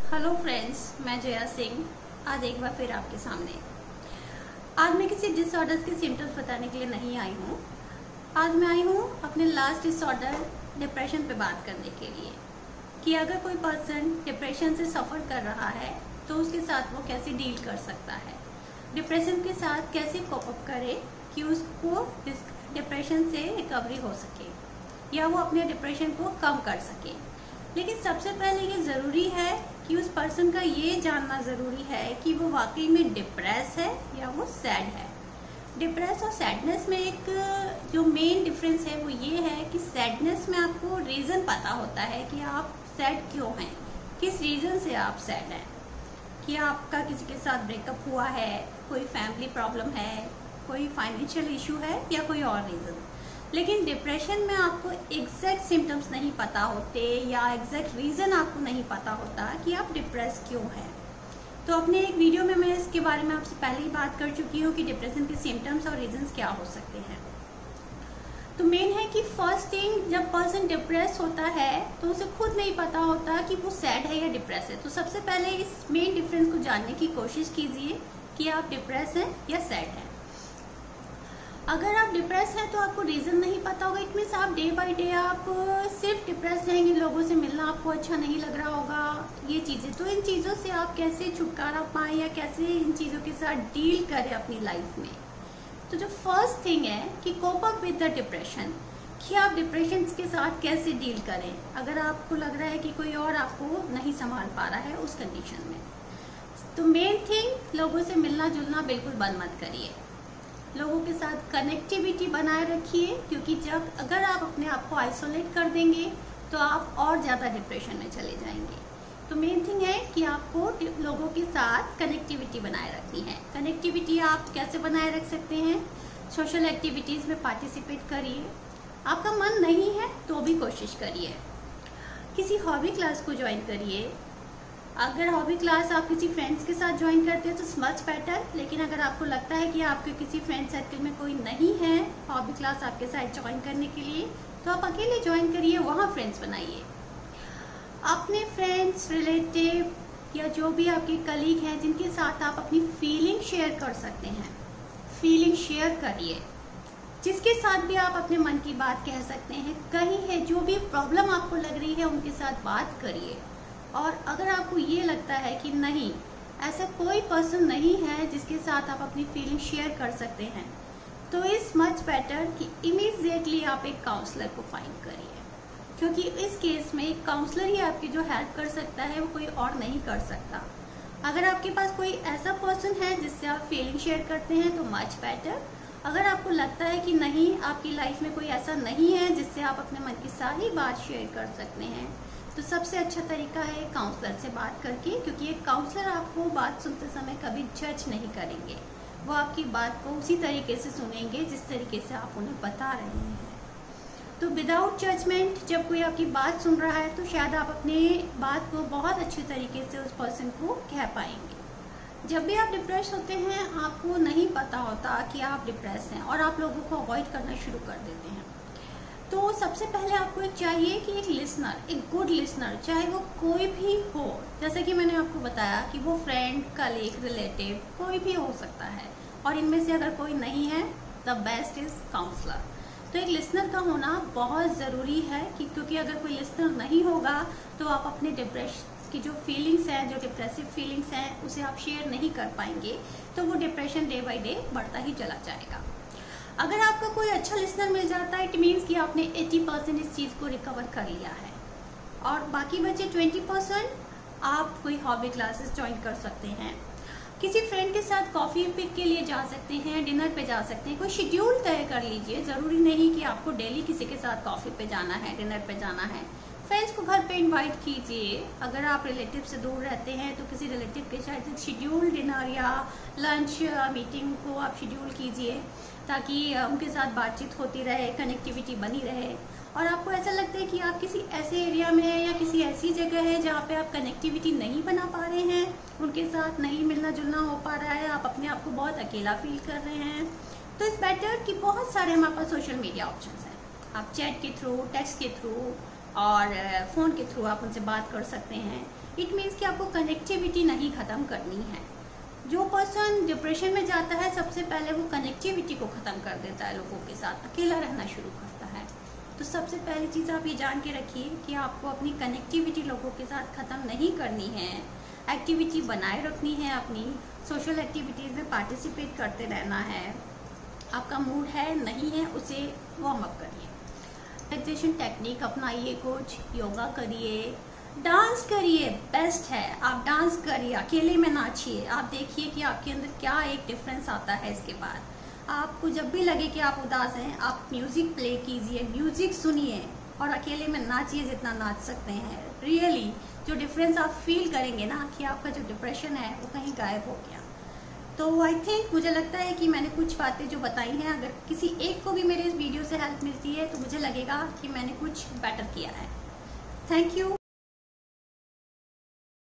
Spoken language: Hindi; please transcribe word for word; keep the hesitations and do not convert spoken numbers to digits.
हेलो फ्रेंड्स, मैं जया सिंह आज एक बार फिर आपके सामने। आज मैं किसी डिसऑर्डर के सिम्टम्स बताने के लिए नहीं आई हूँ। आज मैं आई हूँ अपने लास्ट डिसऑर्डर डिप्रेशन पे बात करने के लिए कि अगर कोई पर्सन डिप्रेशन से सफ़र कर रहा है तो उसके साथ वो कैसे डील कर सकता है, डिप्रेशन के साथ कैसे कोप अप करे कि उसको डिप्रेशन से रिकवरी हो सके या वो अपने डिप्रेशन को कम कर सके। लेकिन सबसे पहले ये ज़रूरी है कि उस पर्सन का ये जानना ज़रूरी है कि वो वाकई में डिप्रेस है या वो सैड है। डिप्रेस और सैडनेस में एक जो मेन डिफरेंस है वो ये है कि सैडनेस में आपको रीज़न पता होता है कि आप सैड क्यों हैं, किस रीज़न से आप सैड हैं, कि आपका किसी के साथ ब्रेकअप हुआ है, कोई फैमिली प्रॉब्लम है, कोई फाइनेंशियल इशू है या कोई और रीज़न। लेकिन डिप्रेशन में आपको एग्जैक्ट सिम्टम्स नहीं पता होते या एग्जैक्ट रीज़न आपको नहीं पता होता कि आप डिप्रेस क्यों हैं। तो अपने एक वीडियो में मैं इसके बारे में आपसे पहले ही बात कर चुकी हूँ कि डिप्रेशन के सिम्टम्स और रीजंस क्या हो सकते हैं। तो मेन है कि फर्स्ट थिंग, जब पर्सन डिप्रेस होता है तो उसे खुद नहीं पता होता कि वो सैड है या डिप्रेस है। तो सबसे पहले इस मेन डिफरेंस को जानने की कोशिश कीजिए कि आप डिप्रेस हैं या सैड हैं। अगर आप डिप्रेस हैं तो आपको रीज़न नहीं पता होगा, इट मीन्स आप डे बाय डे आप सिर्फ डिप्रेस रहेंगे, लोगों से मिलना आपको अच्छा नहीं लग रहा होगा, ये चीज़ें। तो इन चीज़ों से आप कैसे छुटकारा पाएँ या कैसे इन चीज़ों के साथ डील करें अपनी लाइफ में। तो जो फर्स्ट थिंग है कि cope up with the depression, कि आप डिप्रेशन के साथ कैसे डील करें अगर आपको लग रहा है कि कोई और आपको नहीं संभाल पा रहा है उस कंडीशन में। तो मेन थिंग, लोगों से मिलना जुलना बिल्कुल बंद मत करिए, लोगों के साथ कनेक्टिविटी बनाए रखिए, क्योंकि जब अगर आप अपने आप को आइसोलेट कर देंगे तो आप और ज़्यादा डिप्रेशन में चले जाएंगे। तो मेन थिंग है कि आपको लोगों के साथ कनेक्टिविटी बनाए रखनी है। कनेक्टिविटी आप कैसे बनाए रख सकते हैं? सोशल एक्टिविटीज़ में पार्टिसिपेट करिए, आपका मन नहीं है तो भी कोशिश करिए, किसी हॉबी क्लास को ज्वाइन करिए। अगर हॉबी क्लास आप किसी फ्रेंड्स के साथ ज्वाइन करते हैं तो मच बेटर। लेकिन अगर आपको लगता है कि आपके किसी फ्रेंड सर्कल में कोई नहीं है हॉबी क्लास आपके साथ ज्वाइन करने के लिए, तो आप अकेले ज्वाइन करिए, वहाँ फ्रेंड्स बनाइए। अपने फ्रेंड्स, रिलेटिव या जो भी आपके कलीग हैं जिनके साथ आप अपनी फीलिंग शेयर कर सकते हैं, फीलिंग शेयर करिए। जिसके साथ भी आप अपने मन की बात कह सकते हैं, कहीं है जो भी प्रॉब्लम आपको लग रही है उनके साथ बात करिए। और अगर आपको ये लगता है कि नहीं, ऐसा कोई पर्सन नहीं है जिसके साथ आप अपनी फीलिंग शेयर कर सकते हैं, तो इस मच बेटर कि इमीडिएटली आप एक काउंसलर को फाइंड करिए, क्योंकि इस केस में एक काउंसलर ही आपकी जो हेल्प कर सकता है, वो कोई और नहीं कर सकता। अगर आपके पास कोई ऐसा पर्सन है जिससे आप फीलिंग शेयर करते हैं तो मच बेटर। अगर आपको लगता है कि नहीं, आपकी लाइफ में कोई ऐसा नहीं है जिससे आप अपने मन की सारी बात शेयर कर सकते हैं, तो सबसे अच्छा तरीका है काउंसलर से बात करके, क्योंकि एक काउंसलर आपको बात सुनते समय कभी जज नहीं करेंगे, वो आपकी बात को उसी तरीके से सुनेंगे जिस तरीके से आप उन्हें बता रहे हैं। तो विदाउट जजमेंट जब कोई आपकी बात सुन रहा है तो शायद आप अपनी बात को बहुत अच्छी तरीके से उस पर्सन को कह पाएंगे। जब भी आप डिप्रेस होते हैं आपको नहीं पता होता कि आप डिप्रेस हैं और आप लोगों को अवॉइड करना शुरू कर देते हैं। तो सबसे पहले आपको एक चाहिए कि एक लिसनर, एक गुड लिसनर, चाहे वो कोई भी हो, जैसे कि मैंने आपको बताया कि वो फ्रेंड, कलीग, रिलेटिव कोई भी हो सकता है, और इनमें से अगर कोई नहीं है द बेस्ट इज काउंसलर। तो एक लिसनर का होना बहुत ज़रूरी है कि क्योंकि अगर कोई लिसनर नहीं होगा तो आप अपने डिप्रेशन की जो फीलिंग्स हैं, जो डिप्रेसिव फीलिंग्स हैं, उसे आप शेयर नहीं कर पाएंगे, तो वो डिप्रेशन डे बाई डे बढ़ता ही चला जाएगा। अगर आपका कोई अच्छा लिसनर मिल जाता है, इट मीन्स कि आपने अस्सी परसेंट इस चीज़ को रिकवर कर लिया है, और बाकी बचे बीस परसेंट आप कोई हॉबी क्लासेस ज्वाइन कर सकते हैं, किसी फ्रेंड के साथ कॉफ़ी पिक के लिए जा सकते हैं, डिनर पे जा सकते हैं। कोई शेड्यूल तय कर लीजिए, ज़रूरी नहीं कि आपको डेली किसी के साथ कॉफ़ी पे जाना है, डिनर पे जाना है। फ्रेंड्स को घर पे इनवाइट कीजिए। अगर आप रिलेटिव से दूर रहते हैं तो किसी रिलेटिव के साथ शेड्यूल डिनर या लंच मीटिंग को आप शेड्यूल कीजिए, ताकि उनके साथ बातचीत होती रहे, कनेक्टिविटी बनी रहे। और आपको ऐसा लगता है कि आप किसी ऐसे एरिया में हैं या किसी ऐसी जगह है जहाँ पे आप कनेक्टिविटी नहीं बना पा रहे हैं, उनके साथ नहीं मिलना जुलना हो पा रहा है, आप अपने आप को बहुत अकेला फील कर रहे हैं, तो इट्स बेटर कि बहुत सारे हमारे पास सोशल मीडिया ऑप्शंस हैं। आप चैट के थ्रू, टेक्स्ट के थ्रू और फ़ोन के थ्रू आप उनसे बात कर सकते हैं। इट मीन्स कि आपको कनेक्टिविटी नहीं ख़त्म करनी है। जो पर्सन डिप्रेशन में जाता है सबसे पहले वो कनेक्टिविटी को ख़त्म कर देता है, लोगों के साथ अकेला रहना शुरू करता है। तो सबसे पहली चीज़ आप ये जान के रखिए कि आपको अपनी कनेक्टिविटी लोगों के साथ ख़त्म नहीं करनी है, एक्टिविटी बनाए रखनी है, अपनी सोशल एक्टिविटीज़ में पार्टिसिपेट करते रहना है। आपका मूड है नहीं है उसे वार्म अप करिए, मेडिटेशन टेक्निक अपनाइए, कुछ योगा करिए, डांस करिए, बेस्ट है। आप डांस करिए, अकेले में नाचिए, आप देखिए कि आपके अंदर क्या एक डिफरेंस आता है। इसके बाद आपको जब भी लगे कि आप उदास हैं, आप म्यूज़िक प्ले कीजिए, म्यूज़िक सुनिए और अकेले में नाचिए जितना नाच सकते हैं। रियली जो डिफरेंस आप फील करेंगे ना कि आपका जो डिप्रेशन है वो कहीं गायब हो गया। तो आई थिंक मुझे लगता है कि मैंने कुछ बातें जो बताई हैं, अगर किसी एक को भी मेरे इस वीडियो से हेल्प मिलती है तो मुझे लगेगा कि मैंने कुछ बेटर किया है। Thank you.